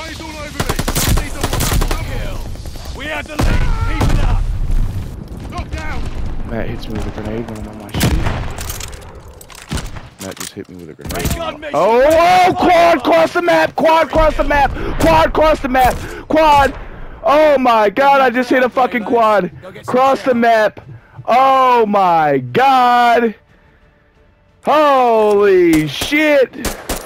Grenades all over me. Need some kill. We had the lead. Keep it up. Knock down. Matt hits me with a grenade when I'm on my shit. Matt just hit me with a grenade. Oh, quad cross the map! Quad cross the map! Quad cross the map! Quad! Oh my god, I just hit a fucking quad! Cross the map! Oh my god! Holy shit!